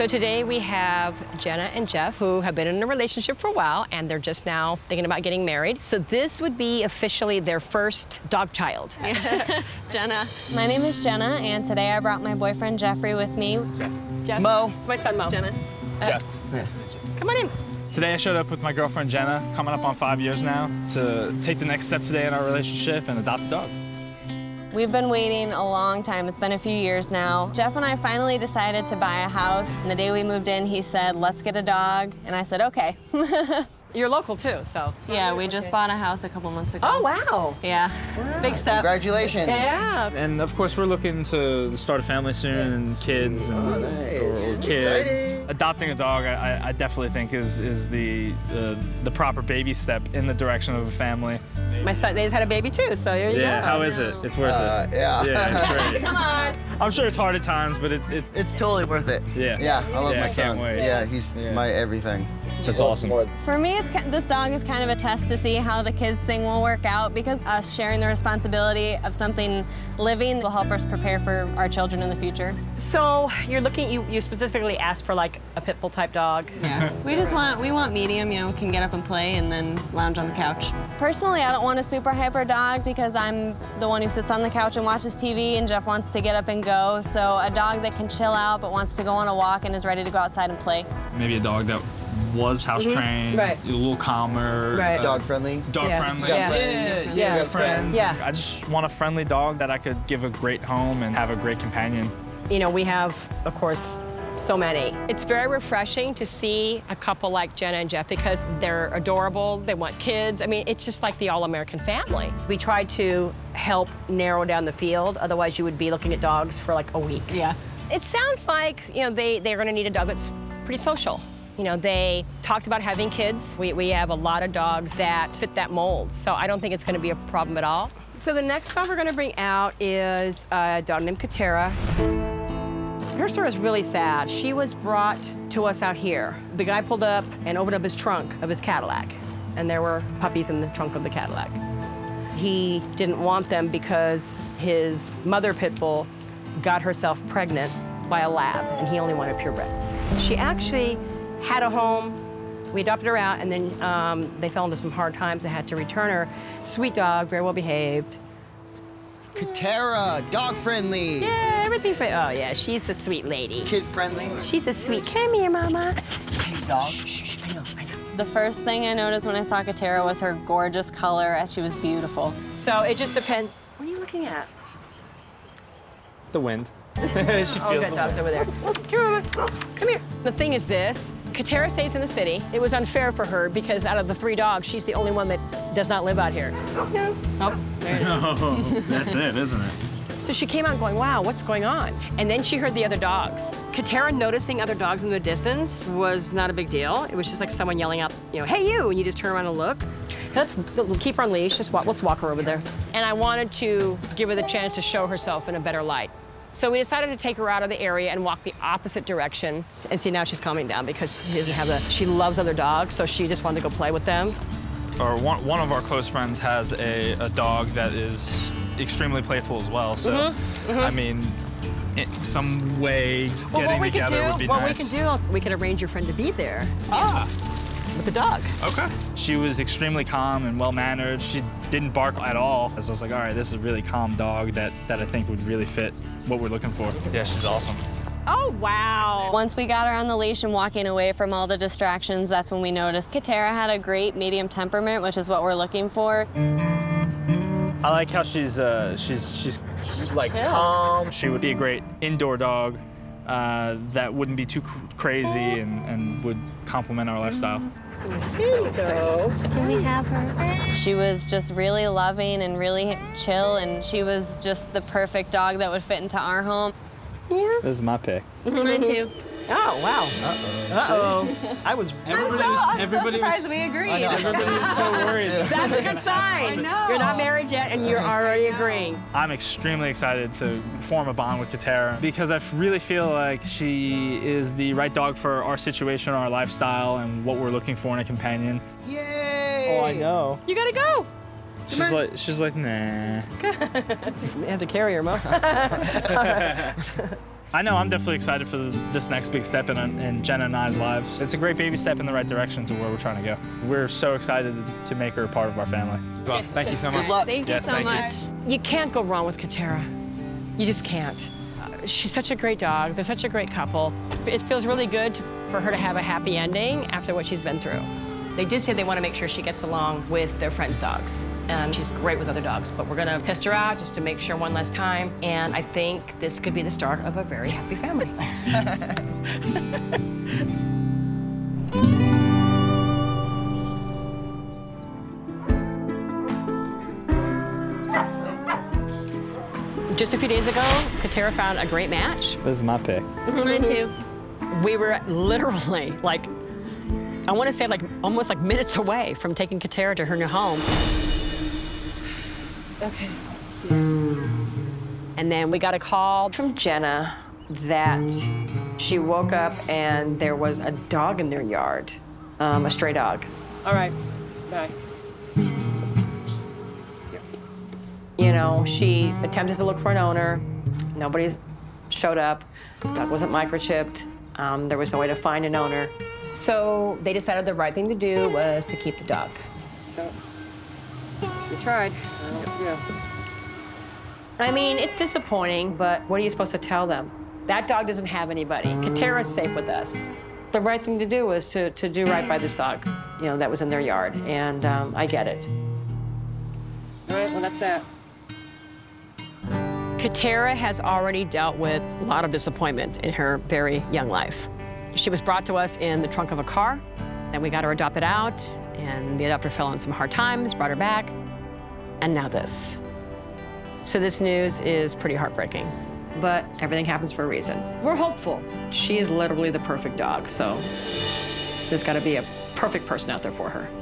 So today we have Jenna and Jeff, who have been in a relationship for a while, and they're just now thinking about getting married. So this would be officially their first dog child. Jenna. My name is Jenna, and today I brought my boyfriend Jeffrey with me. Jeff. Mo. It's my son, Mo. Jenna. Jeff. Nice. Come on in. Today I showed up with my girlfriend Jenna, coming up on 5 years now, to take the next step today in our relationship and adopt a dog. We've been waiting a long time. It's been a few years now. Jeff and I finally decided to buy a house. And the day we moved in, he said, let's get a dog. And I said, okay. You're local too, so. Yeah, we just bought a house a couple months ago. Oh, wow. Yeah, big step. Congratulations. Yeah. And of course we're looking to start a family soon and kids and or kid. Exciting. Adopting a dog, I definitely think is the proper baby step in the direction of a family. My son, they just had a baby too, so here you go. Yeah, how is it? It's worth it. Yeah. Yeah, it's great. Come on. I'm sure it's hard at times, but it's It's totally worth it. Yeah. Yeah, I love Yeah, my I son. can't wait. Yeah, he's my everything. That's awesome. For me, this dog is kind of a test to see how the kids thing will work out, because us sharing the responsibility of something living will help us prepare for our children in the future. So you're looking, you specifically asked for like a pit bull type dog. Yeah. We want medium, you know, can get up and play and then lounge on the couch. Personally, I don't want a super hyper dog because I'm the one who sits on the couch and watches TV, and Jeff wants to get up and go. So a dog that can chill out but wants to go on a walk and is ready to go outside and play. Maybe a dog that was house trained, Right. a little calmer, Right. Dog friendly. dog Yeah. friendly. Got Yeah. friends. Yeah. You got friends. Yeah. I just want a friendly dog that I could give a great home and have a great companion. You know, we have, of course, so many. It's very refreshing to see a couple like Jenna and Jeff because they're adorable, they want kids. I mean, it's just like the all-American family. We try to help narrow down the field, otherwise you would be looking at dogs for like a week. Yeah. It sounds like, you know, they're gonna need a dog that's pretty social. You know, they talked about having kids. We have a lot of dogs that fit that mold, so I don't think it's gonna be a problem at all. So the next dog we're gonna bring out is a dog named Catera. Her story is really sad. She was brought to us out here. The guy pulled up and opened up his trunk of his Cadillac, and there were puppies in the trunk of the Cadillac. He didn't want them because his mother pit bull got herself pregnant by a lab, and he only wanted purebreds. She actually had a home. We adopted her out, and then they fell into some hard times. They had to return her. Sweet dog, very well behaved. Catera, dog friendly. Yeah, everything. Oh yeah, she's a sweet lady. Kid friendly. She's a sweet. Come here, Mama. Dog. I know. The first thing I noticed when I saw Catera was her gorgeous color, and she was beautiful. So it just depends. What are you looking at? The wind. She feels Good dog's over there. Come here, Mama. Come here. The thing is this. Catera stays in the city. It was unfair for her because out of the 3 dogs, she's the only one that does not live out here. Oh, there it is. Oh, that's it, isn't it? So she came out going, wow, what's going on? And then she heard the other dogs. Catera noticing other dogs in the distance was not a big deal. It was just like someone yelling out, you know, hey, you, and you just turn around and look. We'll keep her on leash, let's walk her over there. And I wanted to give her the chance to show herself in a better light. So we decided to take her out of the area and walk the opposite direction. And see, now she's calming down because she doesn't have she loves other dogs, so she just wanted to go play with them. Or one of our close friends has a dog that is extremely playful as well. So, I mean, in some way getting together would be what nice. we can do, we can arrange your friend to be there. With the dog. Okay. She was extremely calm and well-mannered. She didn't bark at all. So I was like, all right, this is a really calm dog that I think would really fit what we're looking for. Yeah, she's awesome. Oh, wow. Once we got her on the leash and walking away from all the distractions, that's when we noticed Catera had a great medium temperament, which is what we're looking for. I like how she's like calm. She would be a great indoor dog that wouldn't be too crazy and would complement our lifestyle. Can we have her? She was just really loving and really chill, and she was just the perfect dog that would fit into our home. Yeah. This is my pick. Mine too. Oh, wow. Uh-oh. I was... I'm so surprised we agreed. Everybody was so worried. That's a good sign. I know. You're not married yet, and you're already agreeing. I'm extremely excited to form a bond with Catera because I really feel like she is the right dog for our situation, our lifestyle, and what we're looking for in a companion. Yay! Oh, I know. You gotta go. She's like, nah. You have to carry her, Mo. I know I'm definitely excited for this next big step in Jenna and I's lives. It's a great baby step in the right direction to where we're trying to go. We're so excited to make her a part of our family. Well, thank you so much. Good luck. Thank you so much. You can't go wrong with Catera. You just can't. She's such a great dog. They're such a great couple. It feels really good for her to have a happy ending after what she's been through. They did say they want to make sure she gets along with their friends' dogs. And she's great with other dogs, but we're gonna test her out just to make sure one last time. And I think this could be the start of a very happy family. Just a few days ago, Catera found a great match. This is my pick. Mine too. We were literally, like, I want to say, like, almost like minutes away from taking Catera to her new home. Okay. And then we got a call from Jenna that she woke up and there was a dog in their yard, a stray dog. All right, bye. You know, she attempted to look for an owner. Nobody showed up. The dog wasn't microchipped. There was no way to find an owner. So they decided the right thing to do was to keep the dog. So we tried. Yeah. I mean, it's disappointing, but what are you supposed to tell them? That dog doesn't have anybody. Catera's safe with us. The right thing to do was to do right by this dog, you know, that was in their yard, and I get it. All right, well, that's that. Catera has already dealt with a lot of disappointment in her very young life. She was brought to us in the trunk of a car, and we got her adopted out, and the adopter fell on some hard times, brought her back, and now this. So this news is pretty heartbreaking, but everything happens for a reason. We're hopeful. She is literally the perfect dog, so there's got to be a perfect person out there for her.